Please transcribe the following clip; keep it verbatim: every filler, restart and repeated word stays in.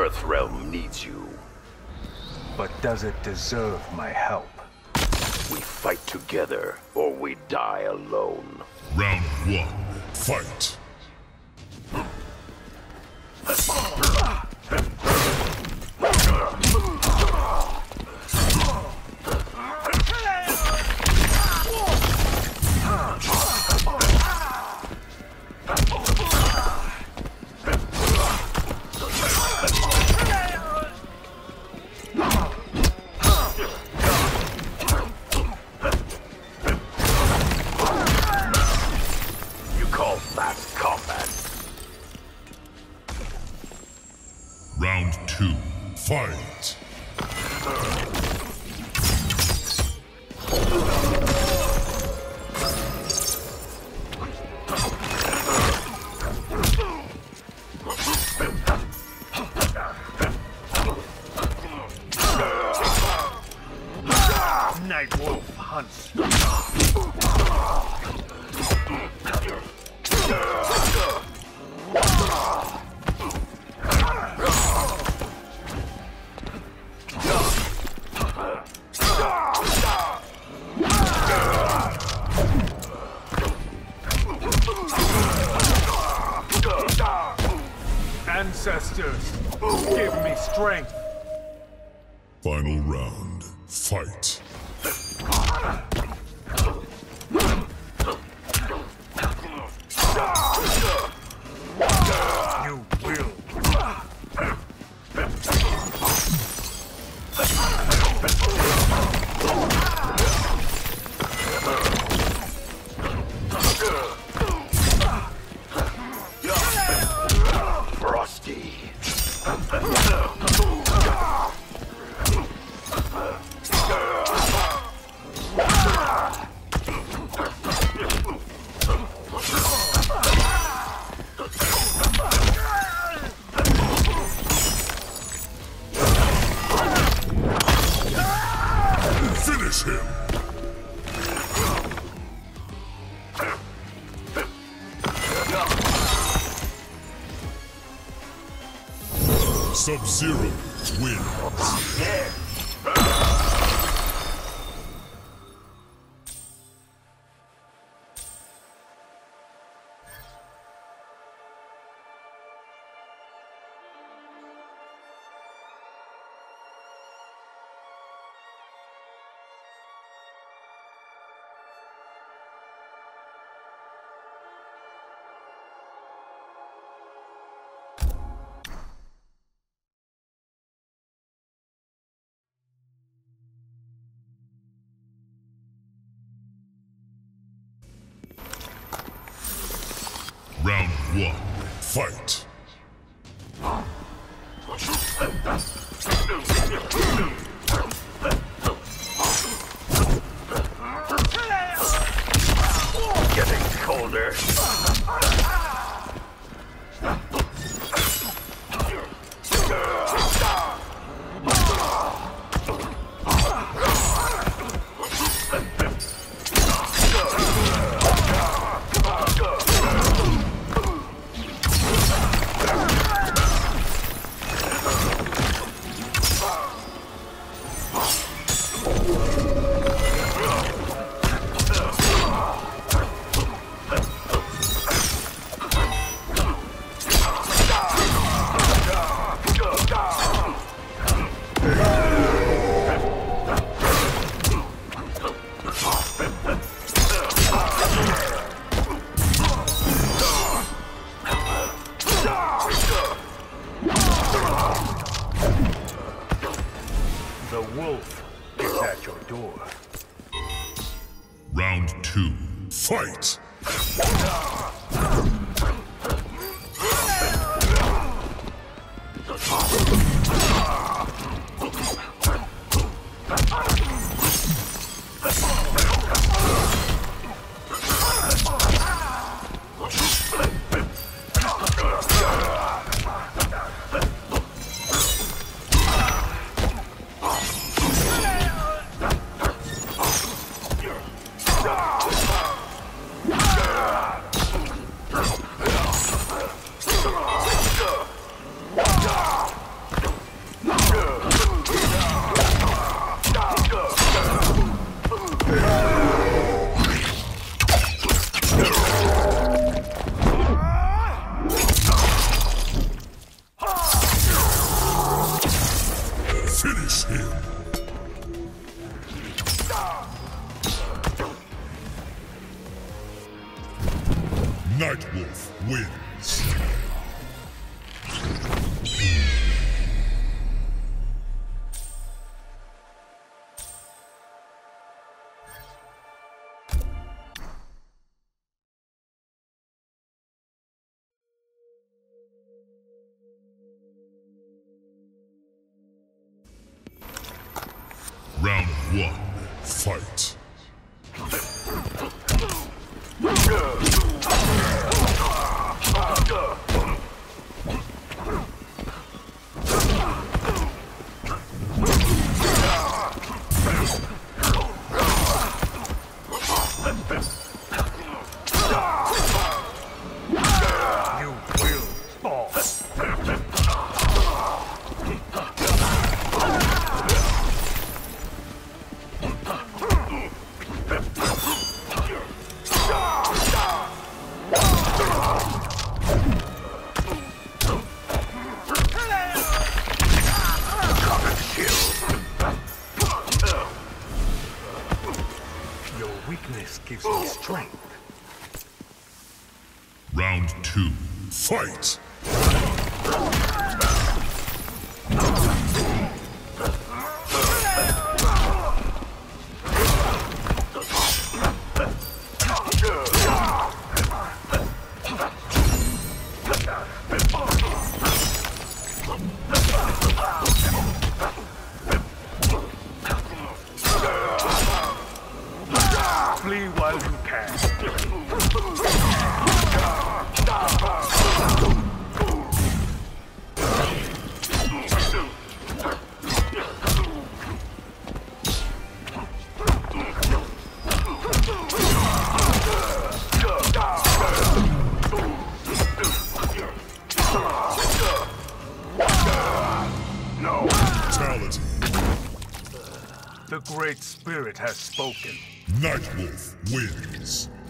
Earthrealm needs you. But does it deserve my help? We fight together, or we die alone. Round one, fight. Round two, fight! Night Wolf hunts. Ancestors, give me strength. Final round, fight. You will. Frosty. Finish him! Sub-Zero wins. Yeah. Round one, fight! Getting colder. The wolf is at your door. Round two, fight! Ah! Finish him! Nightwolf wins. Round one, fight. You will fall. Your weakness gives me strength. Round two, fight! Flee while you can. Fatality. The Great Spirit has spoken. Nightwolf wins.